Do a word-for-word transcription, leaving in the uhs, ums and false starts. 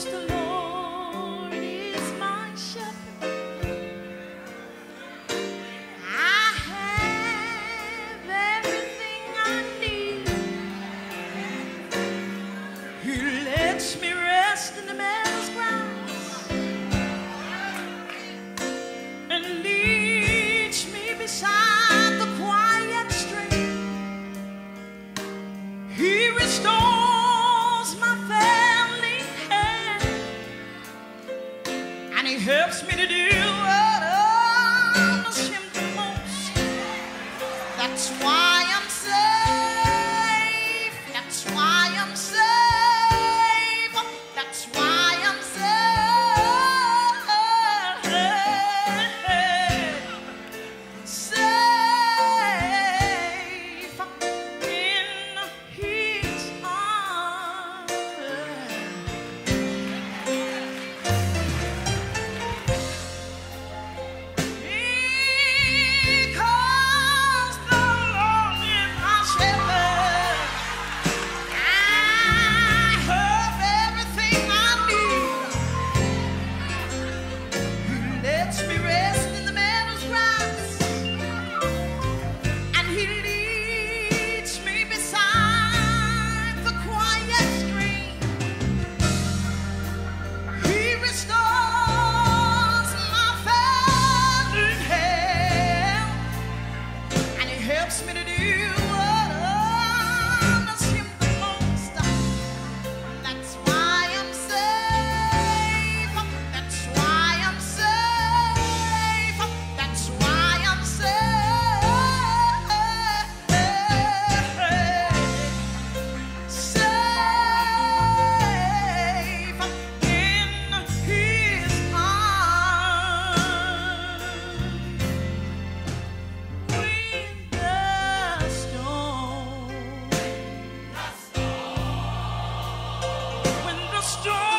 'cause the Lord is my shepherd. I have everything I need. He lets me rest in the meadow's grass and leads me beside the quiet stream. He restores my failing hand, and he helps me to do what others him the most. That's why I'm safe. That's why I'm safe. That's why I'm safe. Safe in his arms. Because the Lord is my shepherd, I have everything I need. He lets me rest in the meadow's grass, and he leads me beside the quiet stream. He restores my failing health, and he helps me to do what others him the most. That's why I'm safe. That's why I'm safe. That's why I'm safe. Safe in his arms. When the storm, when the storm